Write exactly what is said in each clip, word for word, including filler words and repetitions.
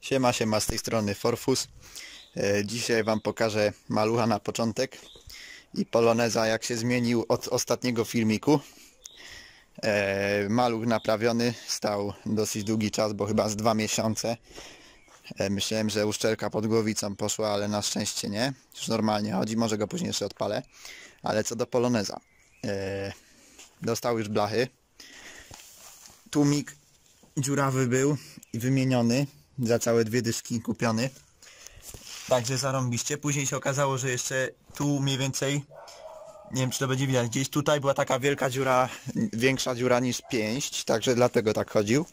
Siema, siema, z tej strony Forfus. E, dzisiaj wam pokażę malucha na początek i poloneza, jak się zmienił od ostatniego filmiku. E, maluch naprawiony, stał dosyć długi czas, bo chyba z dwa miesiące. E, myślałem, że uszczelka pod głowicą poszła, ale na szczęście nie. Już normalnie chodzi, może go później jeszcze odpalę. Ale co do poloneza. E, dostał już blachy. Tłumik dziurawy był i wymieniony. Za całe dwie dyszki kupiony. Także zarąbiście. Później się okazało, że jeszcze tu mniej więcej, nie wiem czy to będzie widać, gdzieś tutaj była taka wielka dziura, większa dziura niż pięść, także dlatego tak chodził.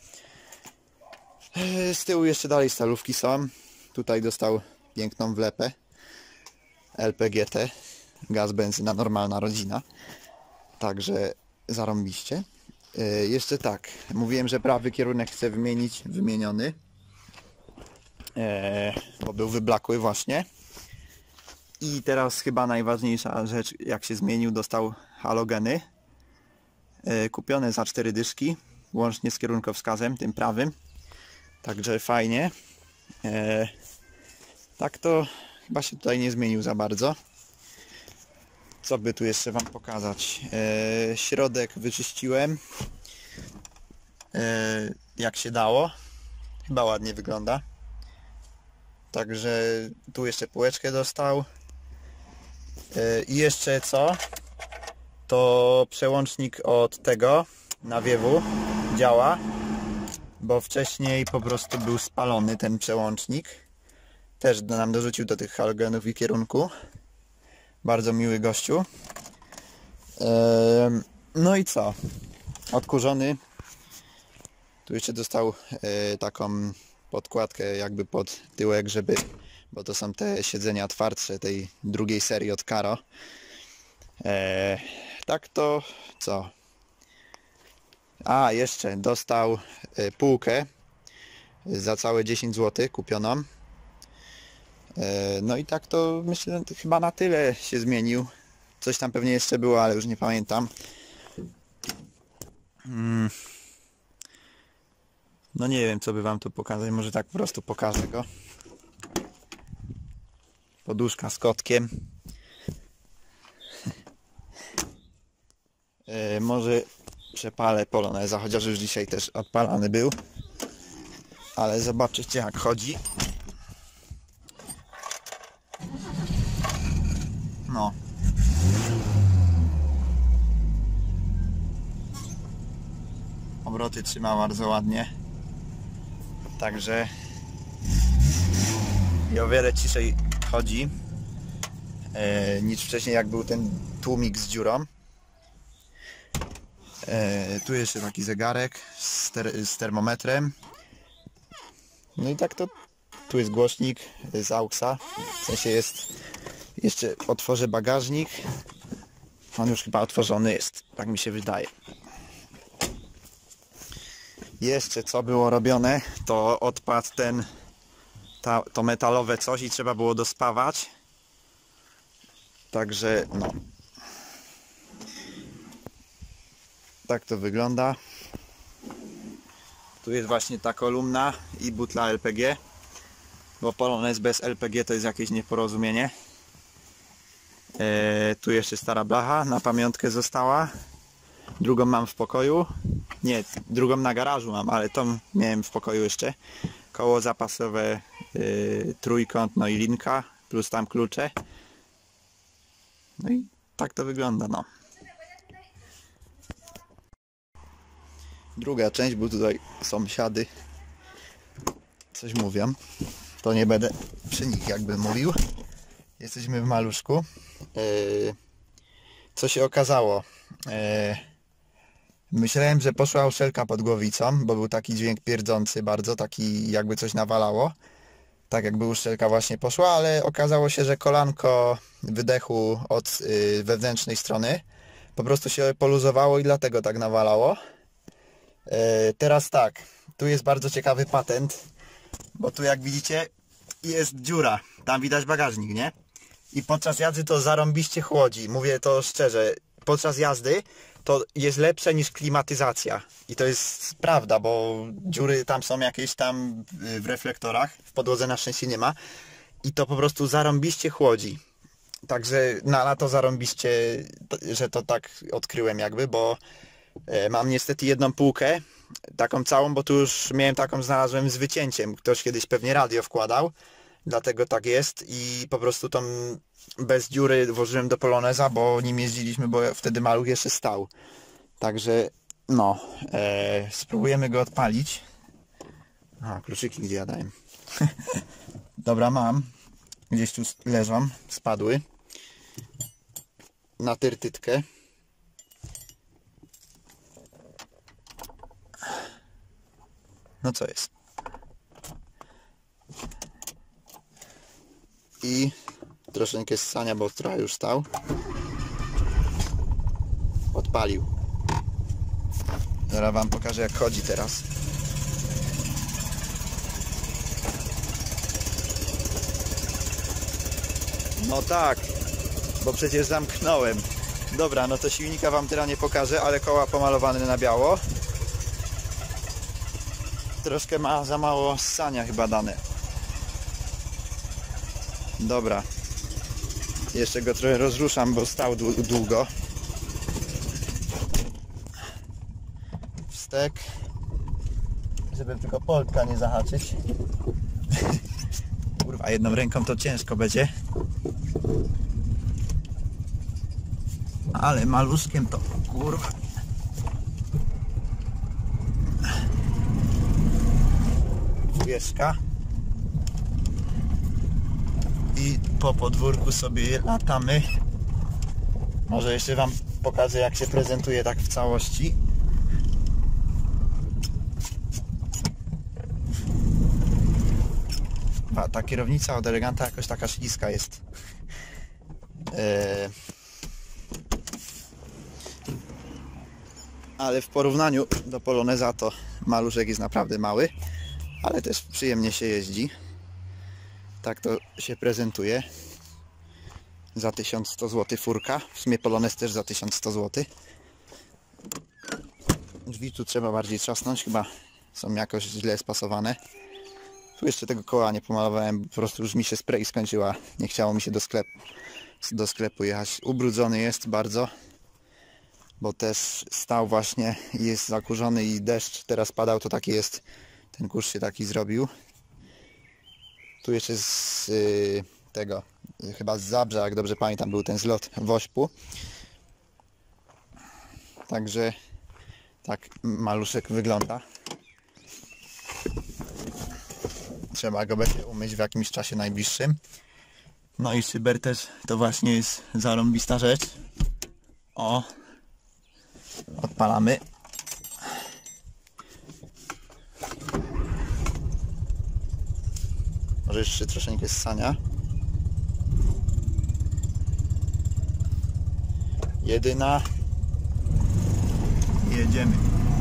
Z tyłu jeszcze dalej stalówki są. Tutaj dostał piękną wlepę L P G T, gaz, benzyna, normalna rodzina. Także zarąbiście. Jeszcze tak, mówiłem, że prawy kierunek chcę wymienić, wymieniony. Eee, bo był wyblakły właśnie. I teraz chyba najważniejsza rzecz, jak się zmienił, dostał halogeny. Eee, kupione za cztery dyszki, łącznie z kierunkowskazem, tym prawym. Także fajnie. Eee, tak to chyba się tutaj nie zmienił za bardzo. Co by tu jeszcze wam pokazać? Eee, środek wyczyściłem. Eee, jak się dało. Chyba ładnie wygląda. Także tu jeszcze półeczkę dostał. I jeszcze co? To przełącznik od tego nawiewu działa, bo wcześniej po prostu był spalony ten przełącznik. Też nam dorzucił do tych halogenów i kierunku. Bardzo miły gościu. No i co? Odkurzony. Tu jeszcze dostał taką podkładkę jakby pod tyłek, żeby, bo to są te siedzenia twardsze tej drugiej serii od Karo. Eee, tak to co? A, jeszcze dostał e, półkę za całe dziesięć złotych kupioną. E, no i tak to myślę, to chyba na tyle się zmienił. Coś tam pewnie jeszcze było, ale już nie pamiętam. Hmm. No nie wiem, co by wam tu pokazać, może tak po prostu pokażę go. Poduszka z kotkiem. e, może przepalę poloneza, chociaż już dzisiaj też odpalany był. Ale zobaczycie, jak chodzi. No. Obroty trzyma bardzo ładnie. Także i o wiele ciszej chodzi e, niż wcześniej, jak był ten tłumik z dziurą. E, tu jeszcze taki zegarek z, ter z termometrem. No i tak to tu jest głośnik z auxa. W sensie jest, jeszcze otworzę bagażnik. On już chyba otworzony jest, tak mi się wydaje. Jeszcze co było robione, to odpadł ten ta, to metalowe coś i trzeba było dospawać. Także no. Tak to wygląda. Tu jest właśnie ta kolumna i butla L P G. Bo polonez bez L P G to jest jakieś nieporozumienie. E, tu jeszcze stara blacha, na pamiątkę została. Drugą mam w pokoju. Nie, drugą na garażu mam, ale tą miałem w pokoju jeszcze. Koło zapasowe, yy, trójkąt, no i linka, plus tam klucze. No i tak to wygląda, no. Druga część, bo tutaj sąsiady coś mówią. To nie będę przy nich jakby mówił. Jesteśmy w maluszku. Yy, co się okazało? Yy, Myślałem, że poszła uszczelka pod głowicą, bo był taki dźwięk pierdzący bardzo, taki jakby coś nawalało. Tak jakby uszczelka właśnie poszła, ale okazało się, że kolanko wydechu od yy, wewnętrznej strony po prostu się poluzowało i dlatego tak nawalało. Yy, teraz tak, tu jest bardzo ciekawy patent, bo tu jak widzicie jest dziura, tam widać bagażnik, nie? I podczas jazdy to zarąbiście chłodzi, mówię to szczerze, podczas jazdy to jest lepsze niż klimatyzacja. I to jest prawda, bo dziury tam są jakieś tam w reflektorach, w podłodze na szczęście nie ma. I to po prostu zarąbiście chłodzi. Także na lato zarąbiście, że to tak odkryłem jakby, bo mam niestety jedną półkę, taką całą, bo tu już miałem taką, znalazłem z wycięciem. Ktoś kiedyś pewnie radio wkładał, dlatego tak jest i po prostu tą bez dziury włożyłem do Poloneza, bo nim jeździliśmy, bo wtedy maluch jeszcze stał. Także no, e, spróbujemy go odpalić. A, kluczyki gdzie ja dałem? Dobra, mam. Gdzieś tu leżą, spadły. Na tyrtytkę. No co jest? I troszeczkę ssania, bo trochę już stał. Odpalił. Zaraz wam pokażę, jak chodzi teraz. No tak, bo przecież zamknąłem. Dobra, no to silnika wam teraz nie pokażę, ale koła pomalowane na biało. Troszkę ma za mało ssania chyba dane. Dobra. Jeszcze go trochę rozruszam, bo stał długo. Wstek. Żeby tylko polka nie zahaczyć. Kurwa, jedną ręką to ciężko będzie. Ale maluszkiem to, kurwa. Dwudziestka. I po podwórku sobie latamy. Może jeszcze wam pokażę, jak się prezentuje tak w całości. A ta kierownica od Eleganta jakoś taka śliska jest. Eee... Ale w porównaniu do Poloneza to maluszek jest naprawdę mały, ale też przyjemnie się jeździ. Tak to się prezentuje. Za tysiąc sto złotych furka. W sumie Polonez też za tysiąc sto złotych. Drzwi tu trzeba bardziej trzasnąć, chyba są jakoś źle spasowane. Tu jeszcze tego koła nie pomalowałem, po prostu już mi się spray skończyła. Nie chciało mi się do sklepu, do sklepu jechać. Ubrudzony jest bardzo, bo też stał właśnie i jest zakurzony i deszcz teraz padał, to taki jest, ten kurz się taki zrobił. Tu jeszcze z yy, tego, yy, chyba z Zabrza, jak dobrze pamiętam, był ten zlot wośpu. Także tak maluszek wygląda. Trzeba go będzie umyć w jakimś czasie najbliższym. No i szyber też to właśnie jest zarąbista rzecz. O! Odpalamy. Może jeszcze troszeczkę ssania. Jedyna. Jedziemy.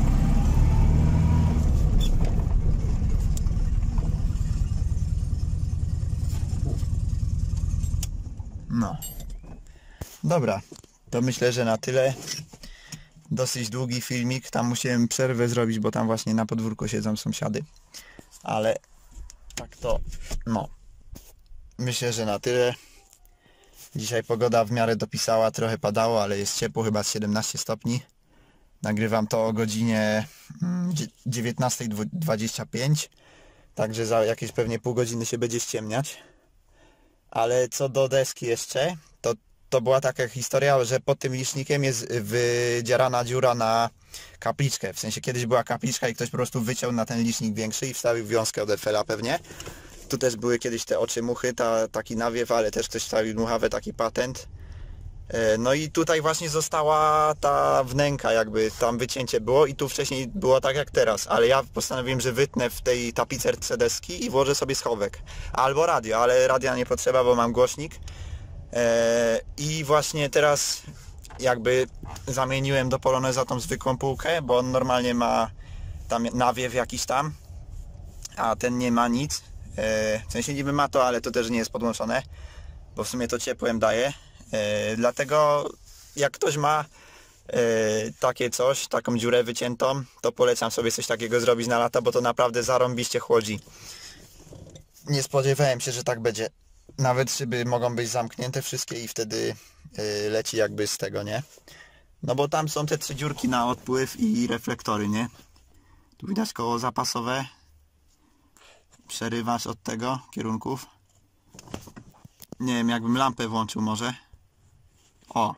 No. Dobra. To myślę, że na tyle. Dosyć długi filmik. Tam musiałem przerwę zrobić, bo tam właśnie na podwórku siedzą sąsiady. Ale tak to, no. Myślę, że na tyle. Dzisiaj pogoda w miarę dopisała. Trochę padało, ale jest ciepło. Chyba siedemnaście stopni. Nagrywam to o godzinie dziewiętnasta dwadzieścia pięć. Także za jakieś pewnie pół godziny się będzie ściemniać. Ale co do deski jeszcze, to, to była taka historia, że pod tym licznikiem jest wydzierana dziura na kapliczkę. W sensie kiedyś była kapliczka i ktoś po prostu wyciął na ten licznik większy i wstawił wiązkę od Eiffela pewnie. Tu też były kiedyś te oczy muchy, ta, taki nawiew, ale też ktoś wstawił muchawę, taki patent. No i tutaj właśnie została ta wnęka, jakby tam wycięcie było i tu wcześniej było tak jak teraz, ale ja postanowiłem, że wytnę w tej tapicerce deski i włożę sobie schowek. Albo radio, ale radia nie potrzeba, bo mam głośnik. I właśnie teraz jakby zamieniłem do Poloneza tą zwykłą półkę, bo on normalnie ma tam nawiew jakiś tam, a ten nie ma nic. W sensie niby ma to, ale to też nie jest podłączone, bo w sumie to ciepłem daje. Yy, dlatego jak ktoś ma takie coś, taką dziurę wyciętą, to polecam sobie coś takiego zrobić na lata, bo to naprawdę zarąbiście chłodzi. Nie spodziewałem się, że tak będzie. Nawet szyby mogą być zamknięte wszystkie i wtedy yy, leci jakby z tego, nie? No bo tam są te trzy dziurki na odpływ i reflektory, nie? Tu widać koło zapasowe. Przerywasz od tego kierunków. Nie wiem, jakbym lampę włączył może. O!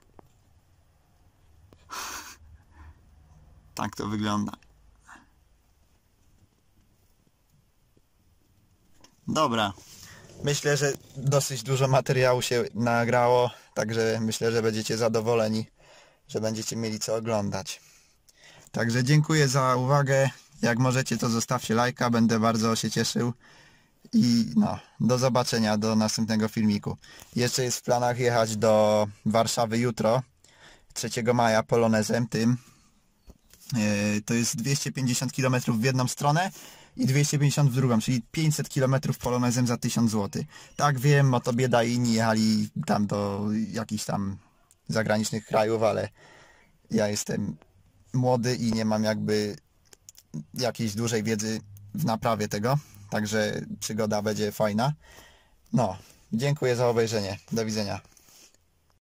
Tak to wygląda. Dobra. Myślę, że dosyć dużo materiału się nagrało, także myślę, że będziecie zadowoleni, że będziecie mieli co oglądać. Także dziękuję za uwagę. Jak możecie, to zostawcie lajka, będę bardzo się cieszył. I no, do zobaczenia, do następnego filmiku. Jeszcze jest w planach jechać do Warszawy jutro, trzeciego maja, polonezem tym. Yy, to jest dwieście pięćdziesiąt kilometrów w jedną stronę i dwieście pięćdziesiąt w drugą, czyli pięćset kilometrów polonezem za tysiąc złotych. Tak wiem, o to bieda i inni jechali tam do jakichś tam zagranicznych krajów, ale ja jestem młody i nie mam jakby jakiejś dużej wiedzy w naprawie tego. Także przygoda będzie fajna. No, dziękuję za obejrzenie. Do widzenia.